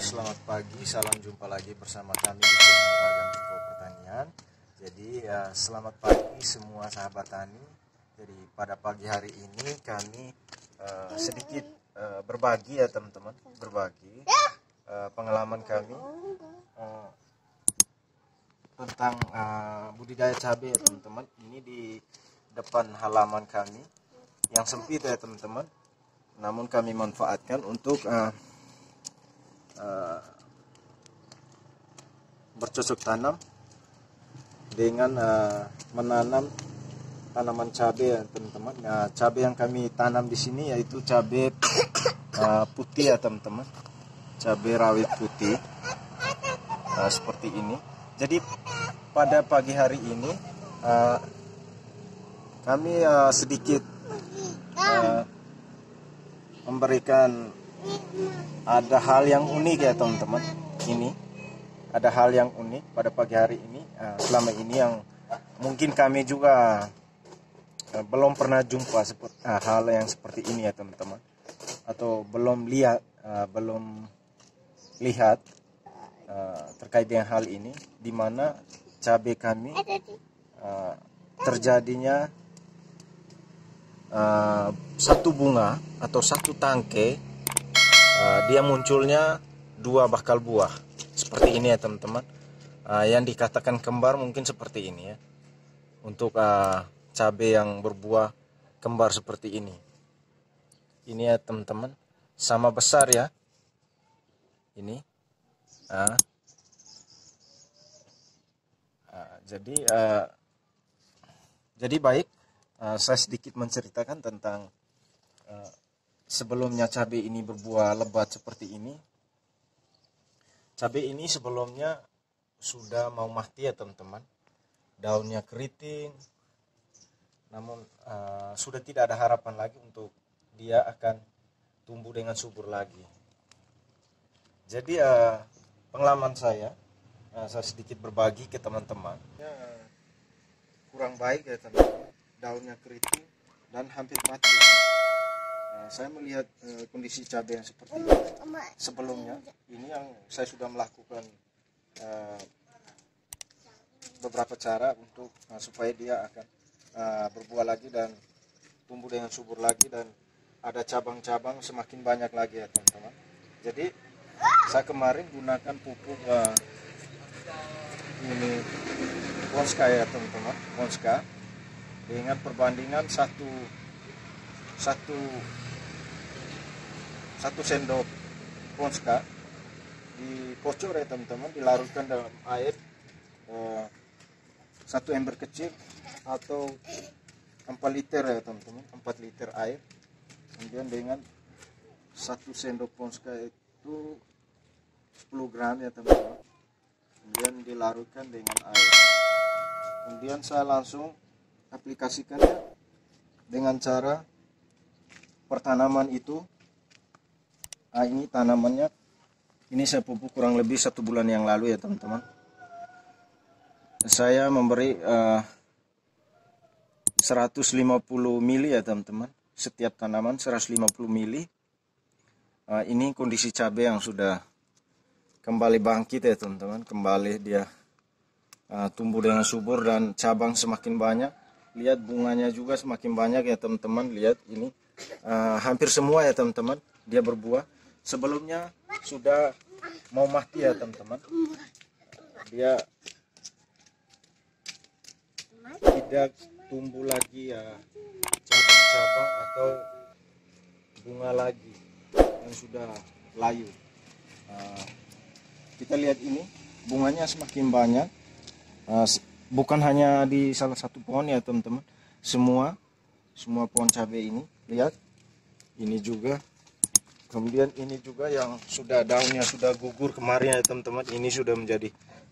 selamat pagi, salam jumpa lagi bersama kami di channel Ragam Info Pertanian. Jadi selamat pagi semua sahabat tani. Jadi pada pagi hari ini kami sedikit berbagi ya teman-teman, berbagi pengalaman kami tentang budidaya cabai ya teman-teman. Ini di depan halaman kami yang sempit ya teman-teman, namun kami manfaatkan untuk bercocok tanam dengan menanam tanaman cabai ya teman-teman. Nah, cabai yang kami tanam di sini yaitu cabai putih ya teman-teman, cabai rawit putih seperti ini. Jadi pada pagi hari ini kami sedikit memberikan ada hal yang unik ya teman-teman. Ini ada hal yang unik pada pagi hari ini. Selama ini yang mungkin kami juga belum pernah jumpa hal yang seperti ini ya teman-teman, atau belum lihat terkait dengan hal ini, di mana cabai kami terjadinya satu bunga atau satu tangkai. Dia munculnya dua bakal buah seperti ini ya teman-teman. Yang dikatakan kembar mungkin seperti ini ya, untuk cabai yang berbuah kembar seperti ini ya teman-teman, sama besar ya ini. Jadi baik, saya sedikit menceritakan tentang sebelumnya cabai ini berbuah lebat seperti ini. Cabai ini sebelumnya sudah mau mati ya teman-teman, daunnya keriting, namun sudah tidak ada harapan lagi untuk dia akan tumbuh dengan subur lagi. Jadi pengalaman saya sedikit berbagi ke teman-teman. Kurang baik ya teman-teman, daunnya keriting dan hampir mati. Saya melihat kondisi cabai yang seperti ini sebelumnya. Ini yang saya sudah melakukan beberapa cara untuk supaya dia akan berbuah lagi dan tumbuh dengan subur lagi, dan ada cabang-cabang semakin banyak lagi ya teman-teman. Jadi saya kemarin gunakan pupuk ini Ponska ya teman-teman, Ponska, dengan perbandingan satu sendok Ponska dikocor ya teman-teman, dilarutkan dalam air 1 ember kecil atau 4 liter ya teman-teman, 4 liter air. Kemudian dengan 1 sendok Ponska itu 10 gram ya teman-teman, kemudian dilarutkan dengan air. Kemudian saya langsung aplikasikannya dengan cara pertanaman itu. Ini tanamannya, ini saya pupuk kurang lebih 1 bulan yang lalu ya teman-teman. Saya memberi 150 mili ya teman-teman, setiap tanaman 150 mili. Ini kondisi cabai yang sudah kembali bangkit ya teman-teman, kembali dia tumbuh dengan subur dan cabang semakin banyak. Lihat bunganya juga semakin banyak ya teman-teman. Lihat ini hampir semua ya teman-teman dia berbuah. Sebelumnya sudah mau mati ya teman-teman, dia tidak tumbuh lagi ya cabang-cabang atau bunga lagi yang sudah layu. Kita lihat ini bunganya semakin banyak, bukan hanya di salah satu pohon ya teman-teman, semua pohon cabai ini. Lihat ini juga, kemudian ini juga yang sudah daunnya sudah gugur kemarin ya teman-teman, ini sudah menjadi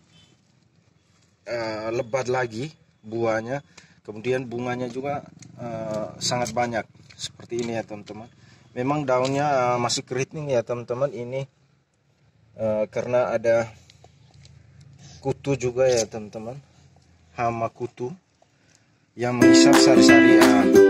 lebat lagi buahnya. Kemudian bunganya juga sangat banyak seperti ini ya teman-teman. Memang daunnya masih keriting ya teman-teman ini, karena ada kutu juga ya teman-teman, hama kutu yang menghisap sari-sari